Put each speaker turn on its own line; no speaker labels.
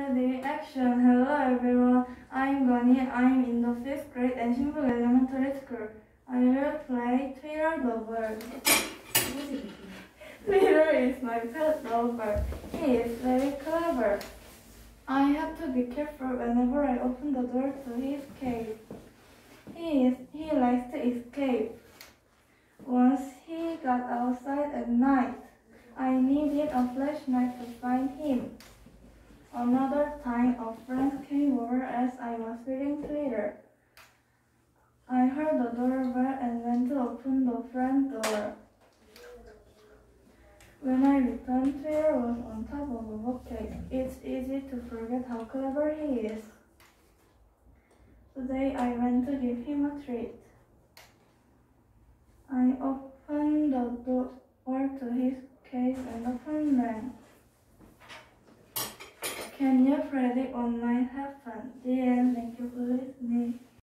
Ready, action. Hello everyone, I'm Gani. I'm in the 5th grade at Shinbuk Elementary School. I will play Twitter the bird. Twitter is my pet lover. He is very clever. I have to be careful whenever I open the door to his cave. He likes to escape. Once he got outside at night, I needed a flashlight to find him. Another time, a friend came over as I was reading Twitter. I heard the doorbell and went to open the front door. When I returned, Twitter was on top of a bookcase. It's easy to forget how clever he is. Today I went to give him a treat. I opened the door to his cave and the phone rang. Can you predict what might happen? The end.